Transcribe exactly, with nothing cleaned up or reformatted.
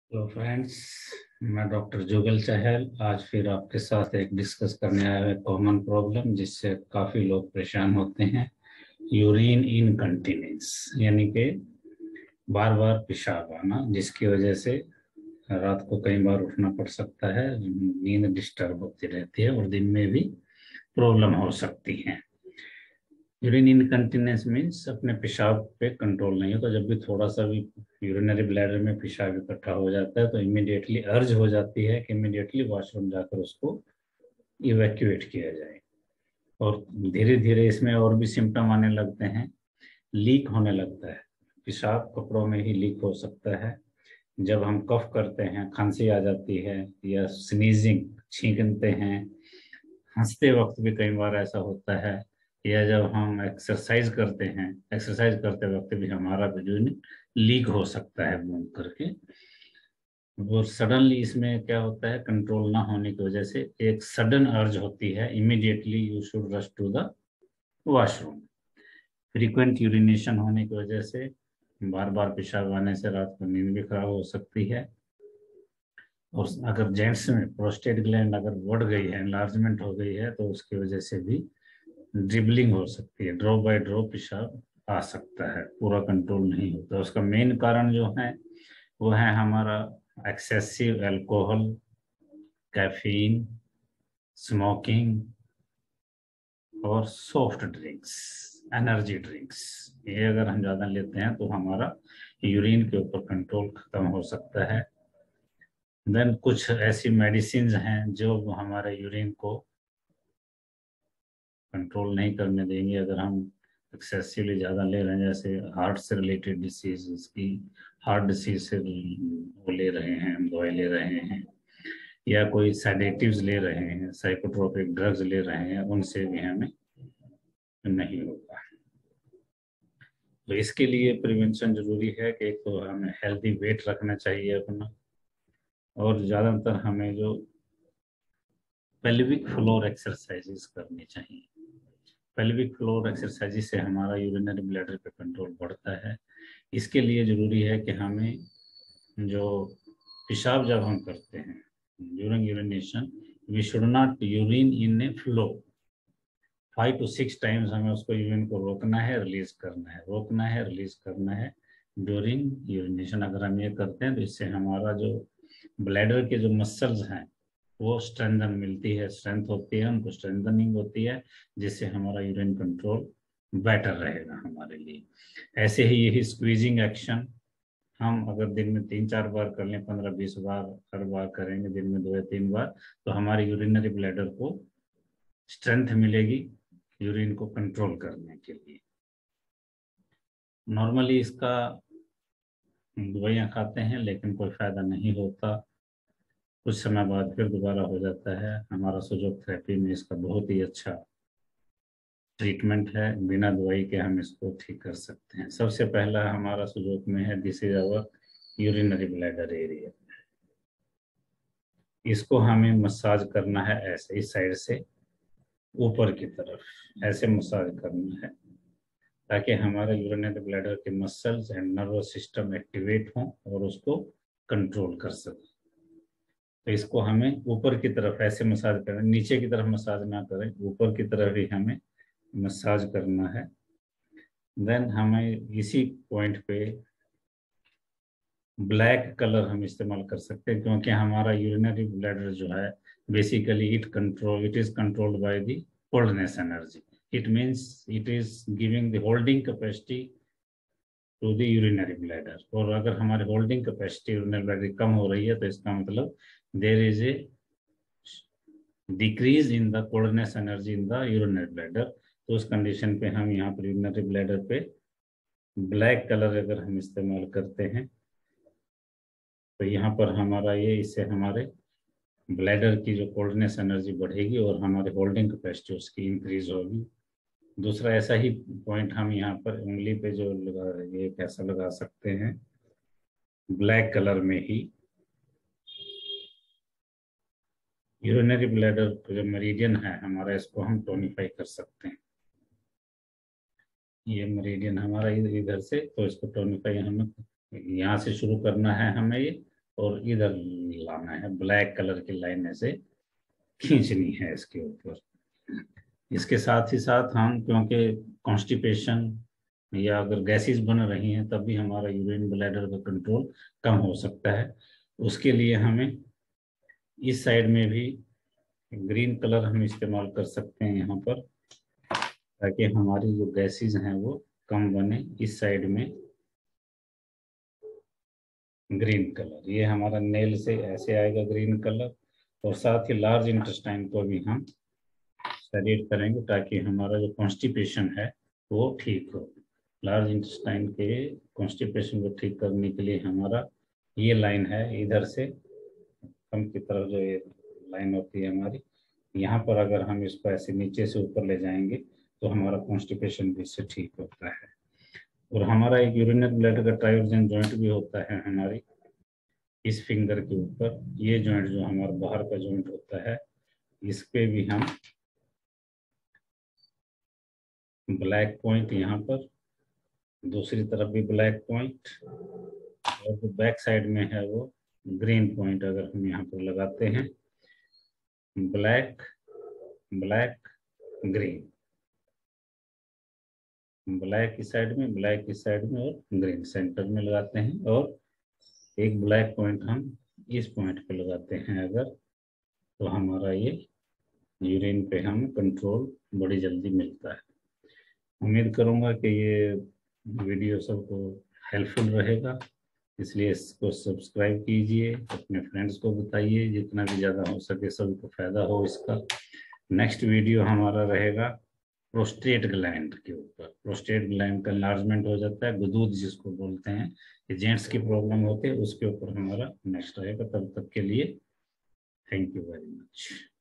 Hello friends. मैं doctor Jugal Chahal आज फिर आपके साथ एक डिस्कस करने आया है कॉमन प्रॉब्लम जिससे काफ़ी लोग परेशान होते हैं। यूरिन इनकंटिनेंस यानी कि बार बार पेशाब आना, जिसकी वजह से रात को कई बार उठना पड़ सकता है, नींद डिस्टर्ब होती रहती है और दिन में भी प्रॉब्लम हो सकती है। यूरिन इनकंटिनेंस मीन्स अपने पेशाब पे कंट्रोल नहीं होता। जब भी थोड़ा सा भी यूरिनरी ब्लैडर में पेशाब इकट्ठा हो जाता है तो इमीडिएटली अर्ज हो जाती है कि इमीडिएटली वॉशरूम जाकर उसको इवैक्यूएट किया जाए। और धीरे धीरे इसमें और भी सिम्टम आने लगते हैं। लीक होने लगता है, पेशाब कपड़ों में ही लीक हो सकता है। जब हम कफ करते हैं, खांसी आ जाती है, या स्नीजिंग छींकते हैं, हंसते वक्त भी कई बार ऐसा होता है, या जब हम एक्सरसाइज करते हैं, एक्सरसाइज करते वक्त भी हमारा यूरिन लीक हो सकता है बूंद करके। वो सडनली इसमें क्या होता है, कंट्रोल ना होने की वजह से एक सडन अर्ज होती है, immediately you should rush to the washroom. Frequent urination होने की वजह से बार बार पेशाब आने से रात को नींद भी खराब हो सकती है। और अगर जेंट्स में प्रोस्टेट ग्लैंड अगर बढ़ गई है, एनलार्जमेंट हो गई है, तो उसकी वजह से भी ड्रिबलिंग हो सकती है, ड्रॉप बाय ड्रॉप पेशाब आ सकता है, पूरा कंट्रोल नहीं होता। उसका मेन कारण जो है वो है हमारा एक्सेसिव अल्कोहल, कैफीन, स्मोकिंग और सॉफ्ट ड्रिंक्स, एनर्जी ड्रिंक्स। ये अगर हम ज़्यादा लेते हैं तो हमारा यूरिन के ऊपर कंट्रोल खत्म हो सकता है। देन कुछ ऐसी मेडिसिन हैं जो हमारे यूरिन को कंट्रोल नहीं करने देंगे। अगर हम एक्सेसिवली ज़्यादा ले रहे हैं, जैसे हार्ट से रिलेटेड डिसीज, इसकी हार्ट डिसीज से वो ले रहे हैं, हम दवाई ले रहे हैं, या कोई सेडेटिव्स ले रहे हैं, साइकोट्रोपिक ड्रग्स ले रहे हैं, उनसे भी हमें नहीं होगा। तो इसके लिए प्रिवेंशन जरूरी है कि एक तो हमें हेल्दी वेट रखना चाहिए अपना, और ज़्यादातर हमें जो पेल्विक फ्लोर एक्सरसाइजेस करनी चाहिए। पेल्विक फ्लोर एक्सरसाइज से हमारा यूरिनरी ब्लैडर पे कंट्रोल बढ़ता है। इसके लिए जरूरी है कि हमें जो पेशाब जब हम करते हैं, during urination, we should not urine in a flow. Five to six times हमें उसको यूरिन को रोकना है, रिलीज करना है, रोकना है, रिलीज करना है ड्यूरिंग यूरिनेशन। अगर हम ये करते हैं तो इससे हमारा जो ब्लैडर के जो मसल्स हैं वो स्ट्रेंथन मिलती है, स्ट्रेंथ होती है, उनको स्ट्रेंथनिंग होती है, जिससे हमारा यूरिन कंट्रोल बेटर रहेगा हमारे लिए। ऐसे ही यही स्क्वीजिंग एक्शन हम अगर दिन में तीन चार बार कर लें, पंद्रह बीस बार हर बार करेंगे, दिन में दो या तीन बार, तो हमारे यूरिनरी ब्लैडर को स्ट्रेंथ मिलेगी यूरिन को कंट्रोल करने के लिए। नॉर्मली इसका दवाइयाँ खाते हैं लेकिन कोई फायदा नहीं होता, कुछ समय बाद फिर दोबारा हो जाता है। हमारा सुजोग थेरेपी में इसका बहुत ही अच्छा ट्रीटमेंट है, बिना दवाई के हम इसको ठीक कर सकते हैं। सबसे पहला हमारा सुजोग में है, this is our urinary bladder area. इसको हमें मसाज करना है ऐसे, इस साइड से ऊपर की तरफ ऐसे मसाज करना है, ताकि हमारे यूरिनरी ब्लैडर के muscles and nervous system activate हों और उसको कंट्रोल कर सकें। तो इसको हमें ऊपर की तरफ ऐसे मसाज करना, नीचे की तरफ मसाज ना करें, ऊपर की तरफ ही हमें मसाज करना है। देन हमें इसी पॉइंट पे ब्लैक कलर हम इस्तेमाल कर सकते हैं, क्योंकि हमारा यूरिनरी ब्लैडर जो है basically it control it is controlled by the coldness energy. It means it is giving the holding capacity to the urinary bladder. और अगर हमारी होल्डिंग कैपेसिटी यूरिनरी ब्लैडर कम हो रही है तो इसका मतलब there is a decrease in the coldness energy in the urinary bladder. तो उस कंडीशन पे हम यहाँ पर यूरिनरी ब्लैडर पे ब्लैक कलर अगर हम इस्तेमाल करते हैं तो यहाँ पर हमारा ये, इससे हमारे ब्लैडर की जो कोल्डनेस एनर्जी बढ़ेगी और हमारे होल्डिंग कैपेसिटी उसकी इंक्रीज होगी। दूसरा ऐसा ही पॉइंट हम यहाँ पर उंगली पे जो लगा, ये कैसा लगा सकते हैं, ब्लैक कलर में ही यूरिनरी ब्लैडर जो मेरिडियन है हमारा, इसको हम टोनिफाई कर सकते हैं। ये मेरिडियन हमारा इधर से, तो इसको टोनिफाई हमें यहाँ से शुरू करना है हमें ये, और इधर लाना है, ब्लैक कलर की लाइन ऐसे खींचनी है इसके ऊपर। इसके साथ ही साथ हम, क्योंकि कॉन्स्टिपेशन या अगर गैसेस बन रही हैं तब भी हमारा यूरिन ब्लैडर का कंट्रोल कम हो सकता है। उसके लिए हमें इस साइड में भी ग्रीन कलर हम इस्तेमाल कर सकते हैं यहाँ पर, ताकि हमारी जो गैसेस हैं वो कम बने। इस साइड में ग्रीन कलर, ये हमारा नेल से ऐसे आएगा ग्रीन कलर। और साथ ही लार्ज इंटेस्टाइन को भी हम सेलेक्ट करेंगे ताकि हमारा जो कॉन्स्टिपेशन है वो ठीक हो। लार्ज इंटेस्टाइन के कॉन्स्टिपेशन को ठीक करने के लिए हमारा ये लाइन है, इधर से कम की तरफ जो ये लाइन होती है हमारी, यहाँ पर अगर हम इसको ऐसे नीचे से ऊपर ले जाएंगे तो हमारा कॉन्स्टिपेशन भी इससे ठीक होता है। और हमारा एक यूरिनरी ब्लैडर का ट्राइवर्जन जॉइंट भी होता है हमारी इस फिंगर के ऊपर। ये जॉइंट जो हमारा बाहर का जॉइंट होता है, इस पे भी हम ब्लैक पॉइंट, यहाँ पर दूसरी तरफ भी ब्लैक पॉइंट, और जो बैक साइड में है वो ग्रीन पॉइंट अगर हम यहाँ पर लगाते हैं, ब्लैक ब्लैक ग्रीन, ब्लैक इस साइड में, ब्लैक इस साइड में, और ग्रीन सेंटर में लगाते हैं। और एक ब्लैक पॉइंट हम इस पॉइंट पे लगाते हैं अगर, तो हमारा ये यूरिन पे हम कंट्रोल बड़ी जल्दी मिलता है। उम्मीद करूंगा कि ये वीडियो सबको हेल्पफुल रहेगा, इसलिए इसको सब्सक्राइब कीजिए, अपने फ्रेंड्स को बताइए, जितना भी ज़्यादा हो सके सबको फायदा हो इसका। नेक्स्ट वीडियो हमारा रहेगा प्रोस्टेट ग्लैंड के ऊपर। प्रोस्टेट ग्लैंड का एनलार्जमेंट हो जाता है, गुदूद जिसको बोलते हैं, ये जेंट्स की प्रॉब्लम होती है, उसके ऊपर हमारा नेक्स्ट रहेगा। तब तक के लिए थैंक यू वेरी मच।